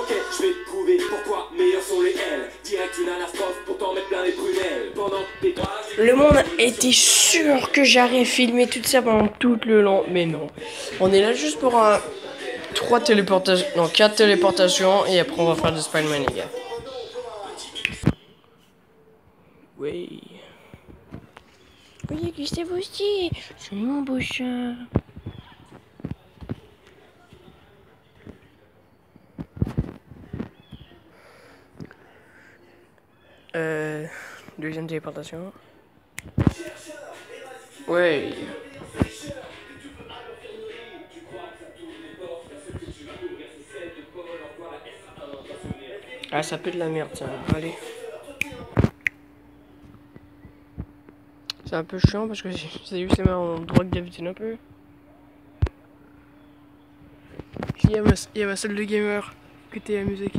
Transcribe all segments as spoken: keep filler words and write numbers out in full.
Ok, je vais te prouver pourquoi meilleurs sont les L. Direct une anastrophe pour t'en mettre plein les prunelles. Pendant tes trois... Le monde était sûr que j'aurais filmé tout ça pendant tout le long, mais non. On est là juste pour un... trois téléportations... Non, quatre téléportations, et après on va faire du Spider-Man, les gars. Oui. Oui, Gustave aussi. C'est mon beau chat. Euh... Deuxième téléportation. Oui. Ah, ça pue de la merde, ça. Allez. C'est un peu chiant parce que c'est juste les mains en droite d'habitude un peu. Il y a ma, il y a ma salle de gamer. Écoutez la musique.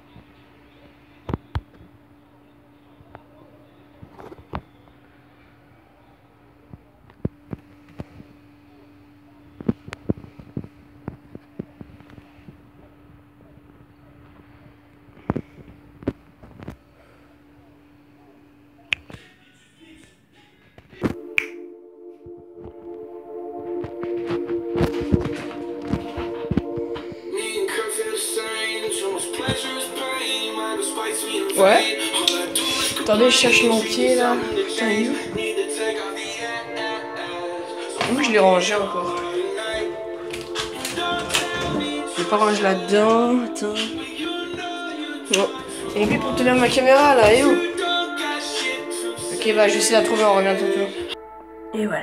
Ouais. Attendez, je cherche mon pied là. Putain, il est où? Où je l'ai rangé encore? Je l'ai pas rangé là-dedans. Attends. Bon. Et puis pour tenir ma caméra là, et où? Ok, bah je vais essayer de la trouver, on revient tout de suite. Et voilà.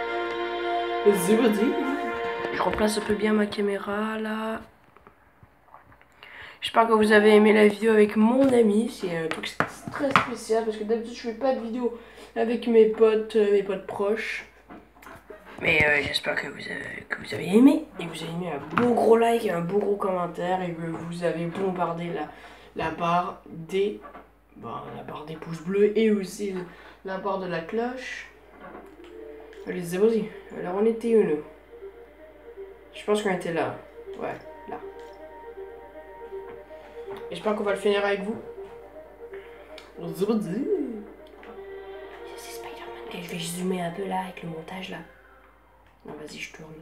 Je replace un peu bien ma caméra là. J'espère que vous avez aimé la vidéo avec mon ami. C'est un truc très spécial parce que d'habitude je fais pas de vidéo avec mes potes, euh, mes potes proches. Mais euh, j'espère que, vous avez, que vous avez aimé. Et vous avez mis un beau gros like et un beau gros commentaire. Et que vous avez bombardé la, la barre des... Bon, la barre des pouces bleus et aussi la barre de la cloche. Allez, c'est vas-y. Alors on était où nous? Je pense qu'on était là. Ouais, là. J'espère qu'on va le finir avec vous. C'est Spider-Man. Et je vais zoomer un peu là avec le montage là. Non, vas-y, je tourne.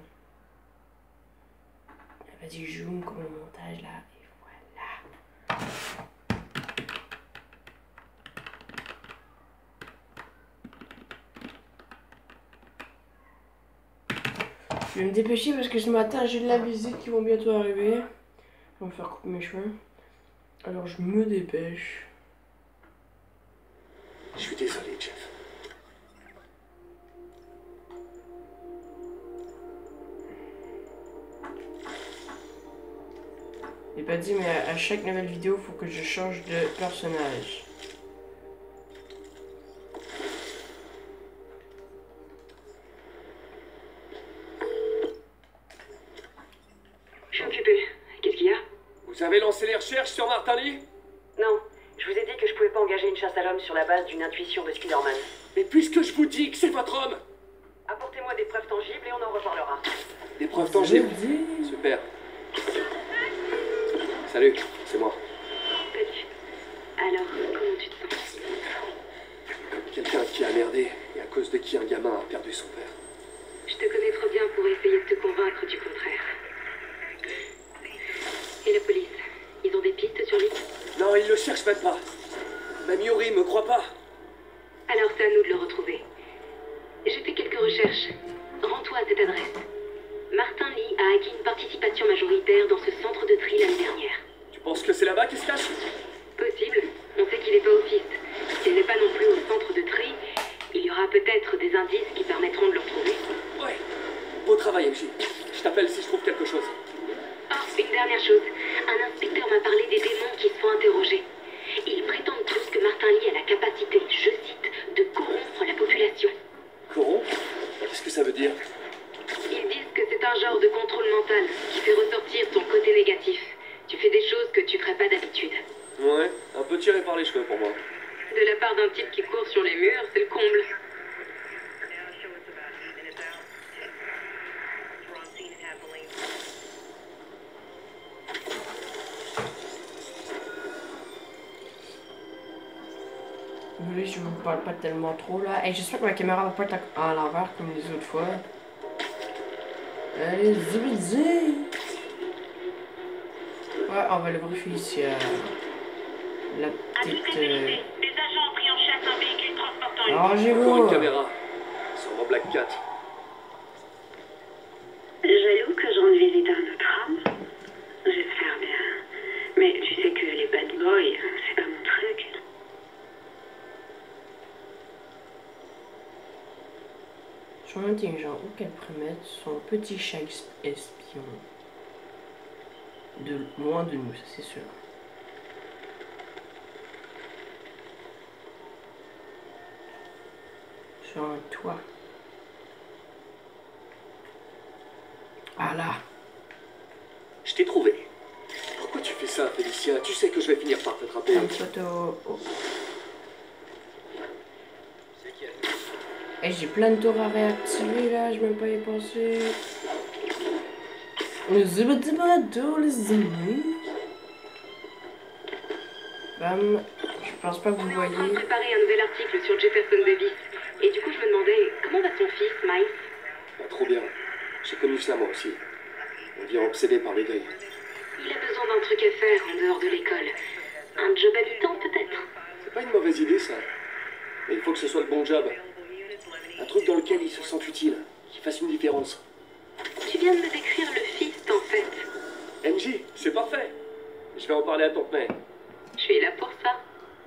Vas-y, je zoome comme le montage là. Et voilà. Je vais me dépêcher parce que ce matin j'ai de la visite qui vont bientôt arriver. On va me faire couper mes cheveux. Alors je me dépêche. Je suis désolé, Jeff. J'ai pas dit, mais à chaque nouvelle vidéo, faut que je change de personnage. Je suis occupée. Qu'est-ce qu'il y a? Vous avez lancé les recherches sur Martin Lee? Non, je vous ai dit que je pouvais pas engager une chasse à l'homme sur la base d'une intuition de Spider-Man. Mais puisque je vous dis que c'est votre homme... Apportez-moi des preuves tangibles et on en reparlera. Des preuves tangibles? Super. Salut, c'est moi. Salut. Alors, comment tu te sens? Comme quelqu'un qui a merdé et à cause de qui un gamin a perdu son père. Je te connais trop bien pour essayer de te convaincre du contraire. Et la police? Ils ont des pistes sur lui? Non, il le cherche même pas. Même Yuri me croit pas. Alors c'est à nous de le retrouver. J'ai fait quelques recherches. Rends-toi à cette adresse. Martin Lee a acquis une participation majoritaire dans ce centre de tri l'année dernière. Tu penses que c'est là-bas qu'il se cache? Possible. On sait qu'il n'est pas au piste. S'il n'est pas non plus au centre de tri, il y aura peut-être des indices qui permettront de le retrouver. Ouais. Beau travail, M J. Je t'appelle si je trouve quelque chose. Oh, une dernière chose. Un inspecteur m'a parlé des démons qui se font interroger. Ils prétendent tous que Martin Lee a la capacité, je cite, de corrompre la population. Corrompre? Qu'est-ce que ça veut dire? Ils disent que c'est un genre de contrôle mental qui fait ressortir ton côté négatif. Tu fais des choses que tu ferais pas d'habitude. Ouais, un peu tiré par les cheveux pour moi. De la part d'un type qui court sur les murs, c'est le comble. désolé si je vous parle pas tellement trop là. Et j'espère que ma caméra va pas être à, à l'envers comme les autres fois. Allez, zibidi. Ouais, on va le vérifier ici. Euh, la petite. Euh... Les agents ont pris en chasse un véhicule transportant une. Arrangez-vous. Encore une caméra. Sûrement Black Cat. Jaloux que je rende visite à un autre homme? J'espère bien. Mais tu sais que les bad boys, c'est pas mon truc. Son intelligent, où qu'elle pourrait mettre son petit chat espion. De loin de nous, ça c'est sûr. Sur un toit. Ah là. Je t'ai trouvé. Pourquoi tu fais ça, Félicia? Tu sais que je vais finir par t'attraper. Une photo. Oh. Et j'ai plein de tours à réactiver là, je vais même pas y penser. Les abattements les amis. Bam. Je pense pas que vous On est en train de voyez. préparer un nouvel article sur Jefferson Davis. Et du coup, je me demandais, comment va son fils, Miles? Pas trop bien. J'ai connu ça moi aussi. On vient obsédé par les grilles. Il a besoin d'un truc à faire en dehors de l'école. Un job à mi-temps, peut-être? C'est pas une mauvaise idée ça. Mais il faut que ce soit le bon job. Un truc dans lequel il se sent utile, qui fasse une différence. Tu viens de me décrire le fist, en fait. M J, c'est parfait. Je vais en parler à Tonton May. Je suis là pour ça.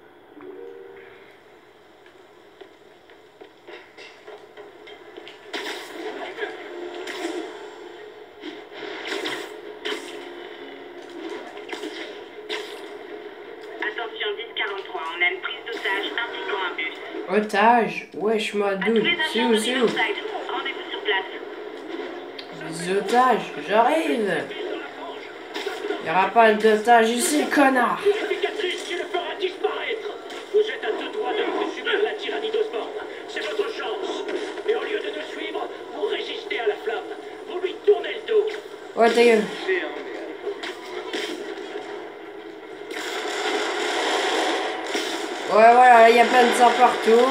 Attention, dix quarante-trois, on a une prise d'otage impliquant un bus. Otage. Wesh, moi, À tous d'où? les C'est agents où, de c'est où? Riverside, rendez-vous sur place. Des otages. J'arrive. Y'aura pas d'otages ici, connard. Cicatrice qui le fera disparaître. Vous êtes à deux doigts de nous subir la tyrannie d'Osborne. C'est votre chance. Mais au lieu de nous suivre, vous résistez à la flamme. Vous lui tournez le dos. Ouais, ta gueule. Ouais, voilà, il y a plein de sang partout.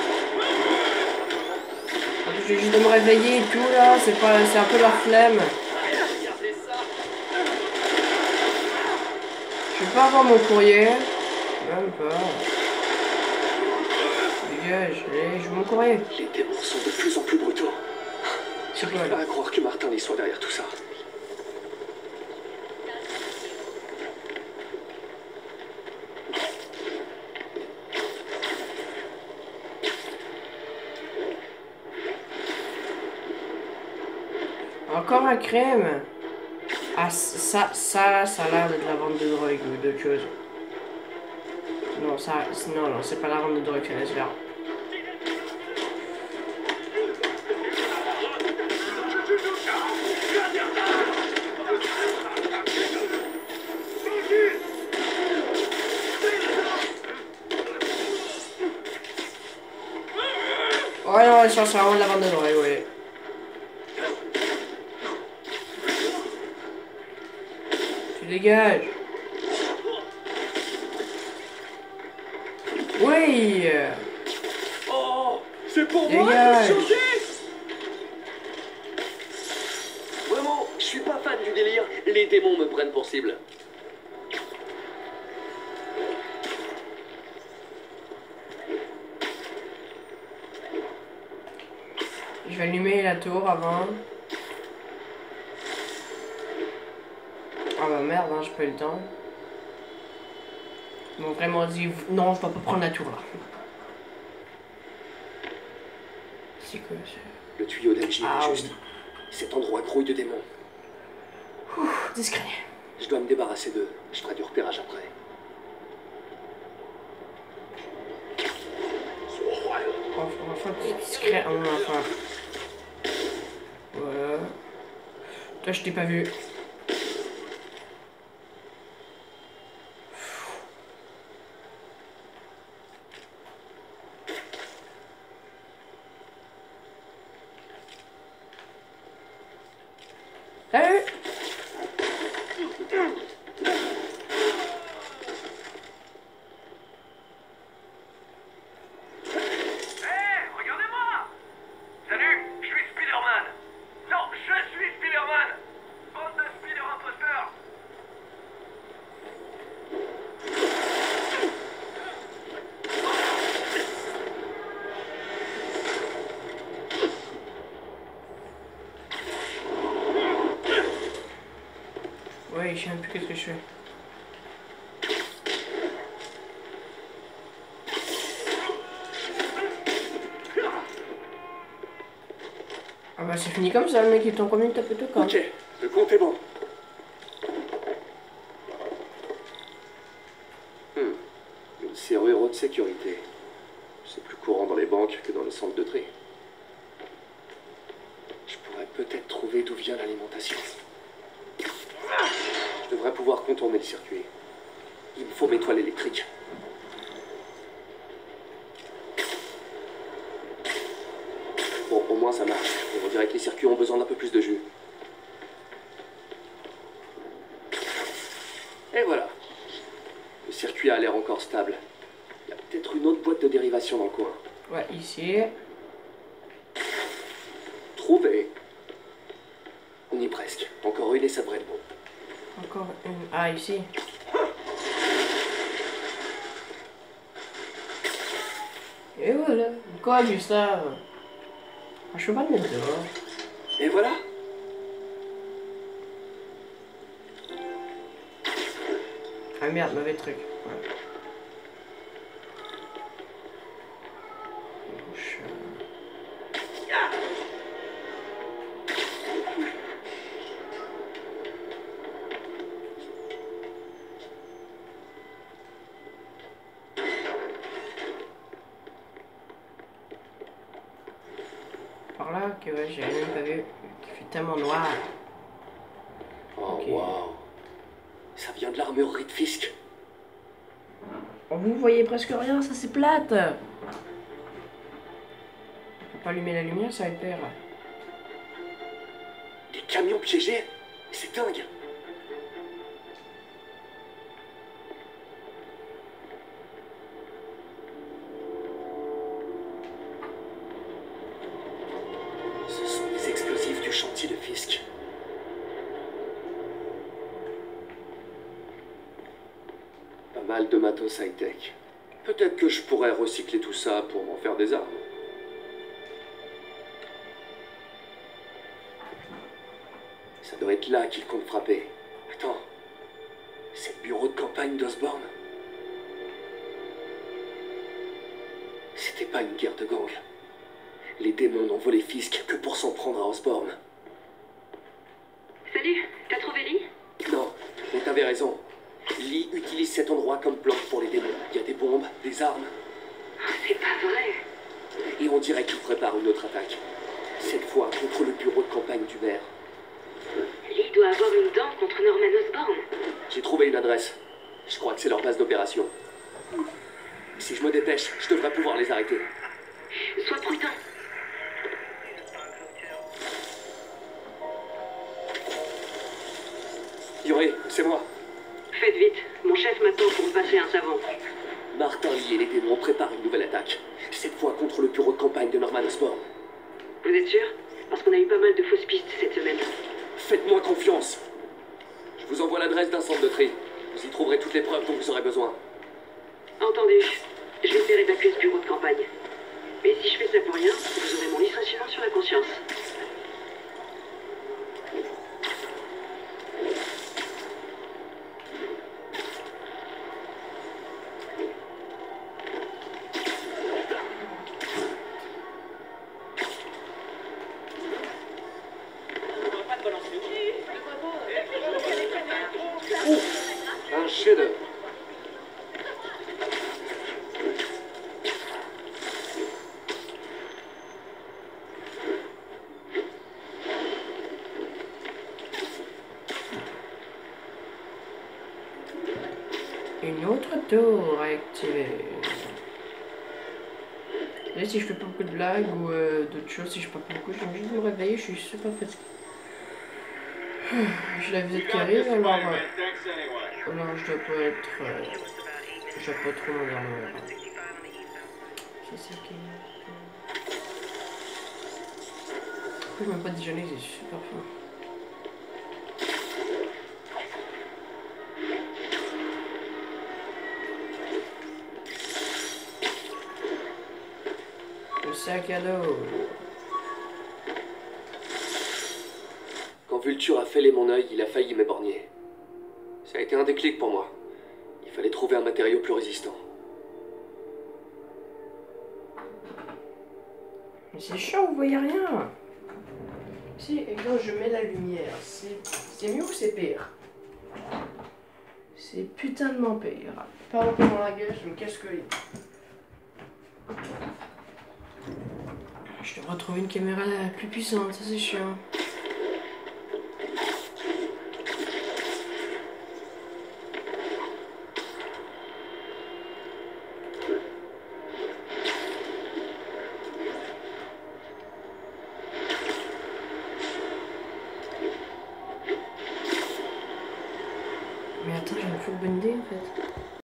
J'ai juste de me réveiller et tout là, c'est pas, c'est un peu la flemme. Je vais pas avoir mon courrier. Même pas. Dégage, allez, je veux mon courrier. Les démons sont de plus en plus brutaux. C'est quoi Pas là? à croire que Martin y soit derrière tout ça. Encore un crème. Ah, ça, ça, ça a l'air d'être la vente de drogue ou d'autre chose. Non, ça, non, non, c'est pas la vente de drogue, c'est la sphère. Ouais, non, ça, c'est vraiment de la vente de drogue, ouais. Tu dégages. Oui. Oh, c'est pour moi Dégage. de changer. Vraiment, je suis pas fan du délire. Les démons me prennent pour cible. Je vais allumer la tour avant. Ah bah merde, hein, j'ai pas eu le temps. Ils m'ont vraiment dit non, je dois pas prendre la tour là. C'est quoi ça? Le tuyau d'M J Ah, est juste. oui. Cet endroit grouille de démons. Ouf, discret. Je dois me débarrasser d'eux. Je ferai du repérage après. Enfin, enfin, discret, on enfin. Voilà. Toi, je t'ai pas vu. Salut! ouais, je sais même plus qu'est-ce que je fais. Ah bah c'est fini comme ça, le mec il t'en combien de taper tout quand. Ok, le compte est bon. Hmm. Une serrure haute sécurité. C'est plus courant dans les banques que dans le centre de tri. Je pourrais peut-être trouver d'où vient l'alimentation. Je devrais pouvoir contourner le circuit. Il me faut mes toiles électriques. Bon, au moins ça marche. On dirait que les circuits ont besoin d'un peu plus de jus. Et voilà. Le circuit a l'air encore stable. Il y a peut-être une autre boîte de dérivation dans le coin. Ouais, ici. Trouvé. On y est presque. Encore une et ça devrait être bon. Encore une. Ah, ici. Et voilà. Quoi, vu ça? Ah, je peux pas le mettre dehors. Et voilà. Ah merde, mauvais truc. Ouais. Bouche, euh, Par là, que ouais, j'ai même pas vu. Il fait tellement noir. Oh, Ok. waouh. Ça vient de l'armurerie de Fisk. Oh, vous voyez presque rien, ça c'est plate. On peut pas allumer la lumière, ça va être pire. Des camions piégés. C'est dingue. Ce sont les explosifs du chantier de Fisk. Pas mal de matos high-tech. Peut-être que je pourrais recycler tout ça pour en faire des armes. Ça doit être là qu'il compte frapper. Attends. C'est le bureau de campagne d'Osborne. C'était pas une guerre de gang. Les démons n'ont volé Fisk que pour s'en prendre à Osborne. Salut, t'as trouvé Lee? Non, mais t'avais raison. Lee utilise cet endroit comme bloc pour les démons. Il y a des bombes, des armes, Oh, c'est pas vrai. et on dirait qu'il prépare une autre attaque. Cette fois contre le bureau de campagne du maire. Lee doit avoir une dent contre Norman Osborn. J'ai trouvé une adresse. Je crois que c'est leur base d'opération. Si je me dépêche, je devrais pouvoir les arrêter. Sois prudent. Yuri, c'est moi. Faites vite, mon chef m'attend pour me passer un savon. Martin Lee et les démons préparent une nouvelle attaque. Cette fois contre le bureau de campagne de Norman Osborn. Vous êtes sûr? Parce qu'on a eu pas mal de fausses pistes cette semaine. Faites-moi confiance. Je vous envoie l'adresse d'un centre de tri. Vous y trouverez toutes les preuves dont vous aurez besoin. Entendu. Je vais faire évacuer ce bureau de campagne. Mais si je fais ça pour rien, vous aurez mon licenciement sur la conscience. Un chef-d'œuvre. Une autre tour à activer. Et si je fais pas beaucoup de blagues ou euh, d'autres choses, si je parle pas beaucoup, je viens juste de me réveiller, je suis super fatigué. J'ai la visite qui arrive, alors, euh, alors je dois pas être... Euh, je dois pas trop m'endormir. C'est ça qui... Je n'ai même pas déjeuner, j'ai super faim. Le sac à dos. Quand Vulture a fêlé mon œil, il a failli m'éborgner. Ça a été un déclic pour moi. Il fallait trouver un matériau plus résistant. Mais c'est chaud, vous voyez rien. Si, et quand je mets la lumière, c'est mieux ou c'est pire? C'est putainement pire. Pas encore dans la gueule, je me casse que les... Je devrais trouver une caméra plus puissante, ça c'est chiant. Mais attends, j'ai une full bonne idée en fait.